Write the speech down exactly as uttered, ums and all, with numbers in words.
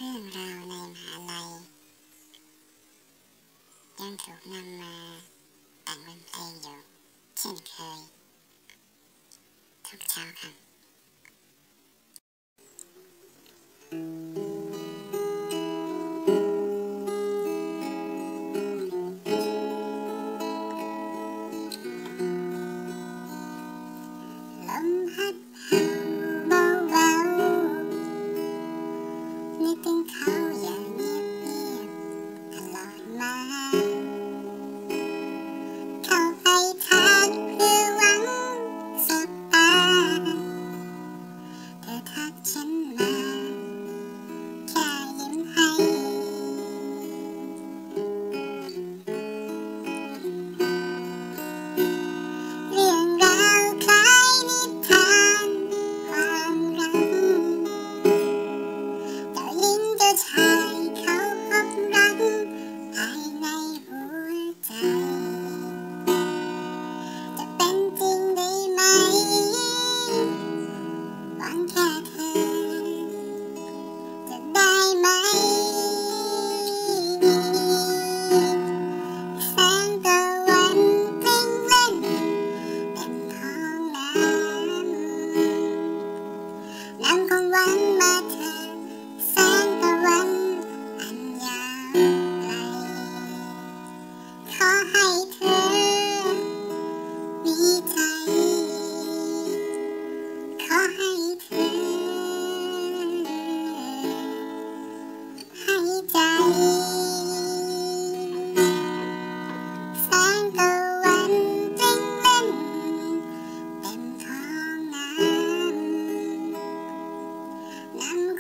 รื่องราวในมหาลัยยังถูกนำมาแต่งเป็นเพลงอยู่เช่นเคยทุกเช้าครับลมพัดเห่าเบาๆนึกถึงเขาอย่างเงียบๆตลอดมาเข้าไปทักเพื่อหวังสบตาเธอทักฉันมาแค่ยิ้มให้เรื่องราวคล้ายนิทานความรักเจ้าหญิงเจ้าชายเขาพบรักภายในหัวใจจะเป็นจริงได้ไหมหวังแค่เธอจะได้ไหมแสงตะวันกลิ้งเล่นเต็มท้องน้ำน้ำของวันมาเธอแสงตะวันอันยาวไกลขอให้เธอมีใจขอให้เธอให้ใจแสงตะวันกลิ้งเล่นเต็มท้องน้ำน้ำ